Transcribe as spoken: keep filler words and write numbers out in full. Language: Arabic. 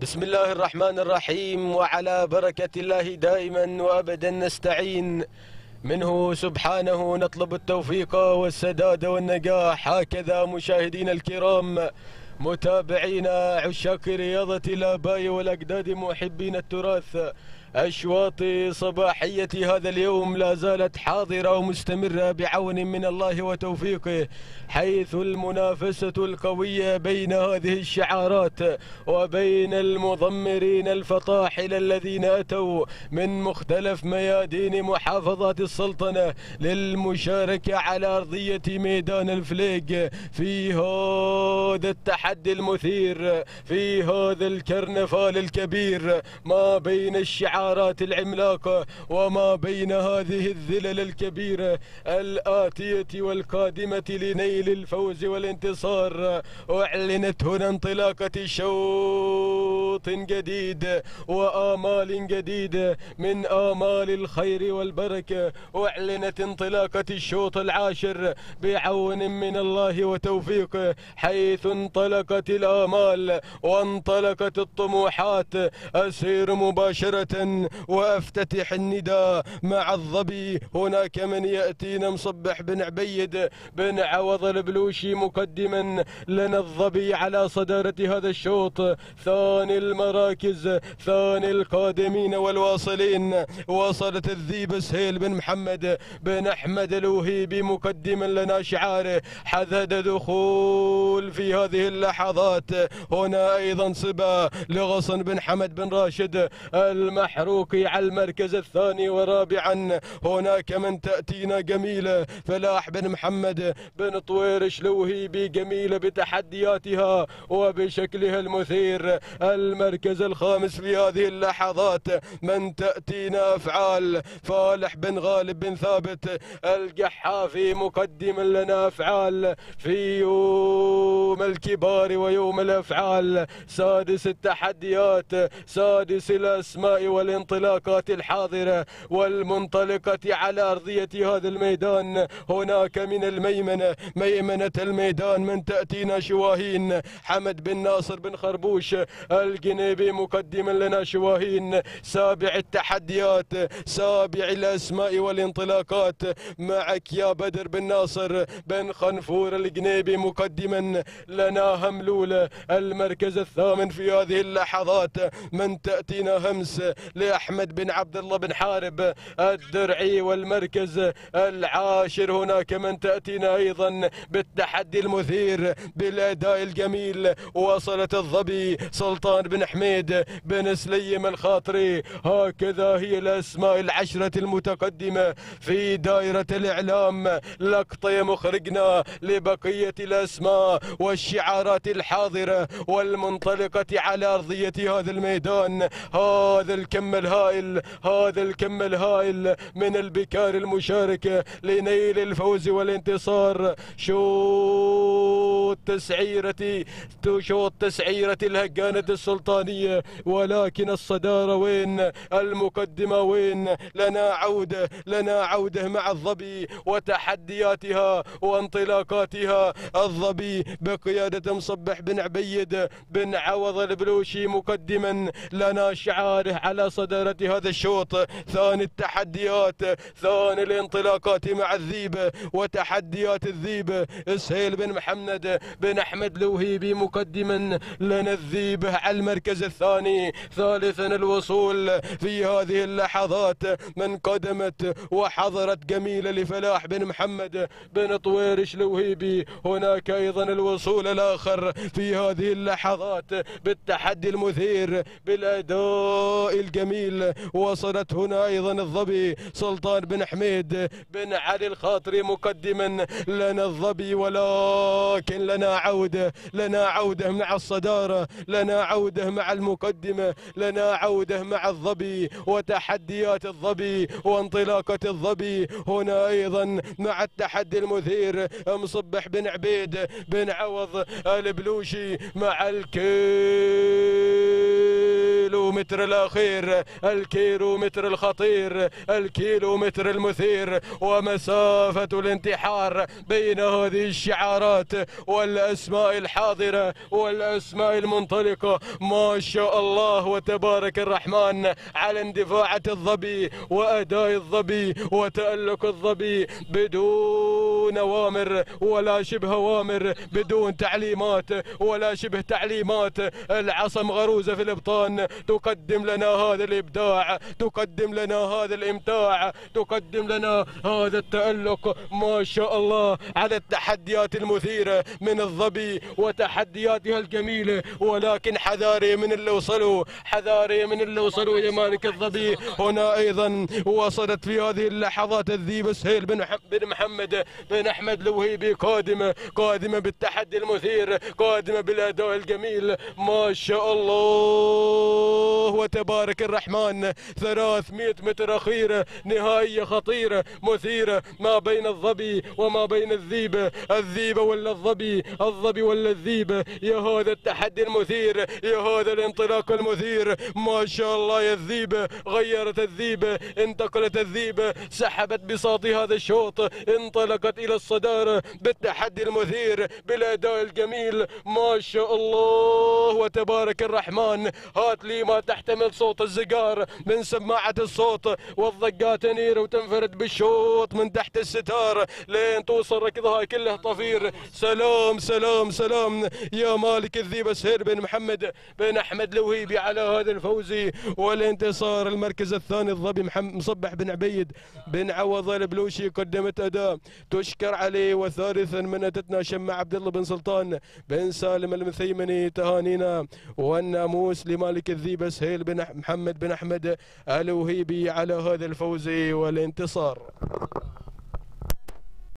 بسم الله الرحمن الرحيم، وعلى بركة الله دائما وأبدا نستعين. منه سبحانه نطلب التوفيق والسداد والنجاح. هكذا مشاهدينا الكرام، متابعينا عشاق رياضة الآباء والأجداد، محبين التراث، أشواط صباحية هذا اليوم لا زالت حاضرة ومستمرة بعون من الله وتوفيقه، حيث المنافسة القوية بين هذه الشعارات وبين المضمرين الفطاحل الذين أتوا من مختلف ميادين محافظات السلطنة للمشاركة على أرضية ميدان الفليق في هذا التحدي المثير، في هذا الكرنفال الكبير ما بين الشعارات العملاقة وما بين هذه الذلل الكبيرة الآتية والقادمة لنيل الفوز والانتصار. أعلنت هنا انطلاقة شوط جديد وآمال جديدة من آمال الخير والبركة. أعلنت انطلاقة الشوط العاشر بعون من الله وتوفيقه، حيث انطلقت الآمال وانطلقت الطموحات. أسير مباشرة وافتتح النداء مع الظبي. هناك من يأتينا مصبح بن عبيد بن عوض البلوشي مقدما لنا الظبي على صدارة هذا الشوط. ثاني المراكز، ثاني القادمين والواصلين، وصلت الذيب سهيل بن محمد بن أحمد الوهيبي مقدما لنا شعاره حدد دخول في هذه اللحظات. هنا أيضا صبا لغصن بن حمد بن راشد المحروقي على المركز الثاني. ورابعا هناك من تأتينا جميلة فلاح بن محمد بن طويرش الوهيبي، جميلة بتحدياتها وبشكلها المثير. المركز الخامس في هذه اللحظات من تأتينا أفعال فالح بن غالب بن ثابت القحافي مقدما لنا أفعال في يوم الكبار ويوم الأفعال. سادس التحديات، سادس الأسماء والانطلاقات الحاضرة والمنطلقة على أرضية هذا الميدان. هناك من الميمنة، ميمنة الميدان، من تأتينا شواهين حمد بن ناصر بن خربوش الجنيبي مقدما لنا شواهين. سابع التحديات، سابع الأسماء والانطلاقات، معك يا بدر بن ناصر بن خنفور الجنيبي مقدما لنا هملولة. المركز الثامن في هذه اللحظات من تأتينا همس لأحمد بن عبد الله بن حارب الدرعي. والمركز العاشر هناك من تأتينا أيضا بالتحدي المثير بالأداء الجميل. وصلت الظبي سلطان بن حميد بن سليم الخاطري. هكذا هي الأسماء العشرة المتقدمة في دائرة الإعلام. لقطة يا مخرجنا لبقية الأسماء والشعارات الحاضرة والمنطلقة على أرضية هذا الميدان. هذا الكم الهائل، هذا الكم الهائل من البكار المشاركة لنيل الفوز والانتصار. شوط تسعيرة شوط تسعيرة الهجانة السلطانية، ولكن الصدارة وين؟ المقدمة وين؟ لنا عودة، لنا عودة مع الظبي وتحدياتها وانطلاقاتها. الظبي بقيادة مصبح بن عبيد بن عوض البلوشي مقدما لنا شعاره على صدارة هذا الشوط. ثاني التحديات، ثاني الانطلاقات مع الذيب وتحديات الذيب. سهيل بن محمد بن أحمد الوهيبي مقدما لنا الذيب على المركز الثاني. ثالثا الوصول في هذه اللحظات من قدمت وحضرت جميلة لفلاح بن محمد بن طويرش الوهيبي. هناك أيضا الوصول الآخر في هذه اللحظات بالتحدي المثير بالأداء الجميل. وصلت هنا أيضا الظبي سلطان بن حميد بن علي الخاطري مقدما لنا الظبي، ولكن لنا عودة، لنا عودة مع الصدارة، لنا عودة مع المقدمة، لنا عودة مع الظبي وتحديات الظبي وانطلاقة الظبي. هنا أيضا مع التحدي المثير مصبح بن عبيد بن عوض البلوشي مع الكيل الكيلومتر الأخير، الكيلومتر الخطير، الكيلومتر المثير، ومسافة الانتحار بين هذه الشعارات والأسماء الحاضرة والأسماء المنطلقة. ما شاء الله وتبارك الرحمن على اندفاعة الظبي وأداء الظبي وتألق الظبي بدون أوامر ولا شبه أوامر، بدون تعليمات ولا شبه تعليمات. العصا مغروزة في الإبطان، تقدم لنا هذا الإبداع، تقدم لنا هذا الإمتاع، تقدم لنا هذا التألق. ما شاء الله على التحديات المثيرة من الظبي وتحدياتها الجميلة، ولكن حذاري من اللي وصلوا، حذاري من اللي وصلوا إلى مالك الظبي. هنا أيضا وصلت في هذه اللحظات الذيبة سهيل بن بن محمد بن أحمد الوهيبي، قادمة قادمة بالتحدي المثير، قادمة بالأداء الجميل. ما شاء الله وتبارك الرحمن. ثلاثمئة متر أخيرة، نهائية خطيرة مثيرة ما بين الظبي وما بين الذيبة، الذيبة ولا الظبي، الظبي ولا الذيبة. يا هذا التحدي المثير، يا هذا الانطلاق المثير. ما شاء الله يا الذيبة، غيرت الذيبة، انتقلت الذيبة، سحبت بساط هذا الشوط، انطلقت إلى الصدارة بالتحدي المثير بالأداء الجميل. ما شاء الله وتبارك الرحمن. هات لي ما تحتمل صوت الزقار من سماعة الصوت، والضقات تنير وتنفرد بالشوط من تحت الستار لين توصل ركضها كله طفير. سلام سلام سلام يا مالك الذيبة سهيل بن محمد بن أحمد الوهيبي على هذا الفوز والانتصار. المركز الثاني الظبي مصبح بن عبيد بن عوض البلوشي، قدمت أداء تشكر عليه. وثالثا منتتنا شمع عبد الله بن سلطان بن سالم المثيمني، تهانينا والناموس لمالك الذيبة سهيل بن محمد بن أحمد الوهيبي على هذا الفوز والانتصار.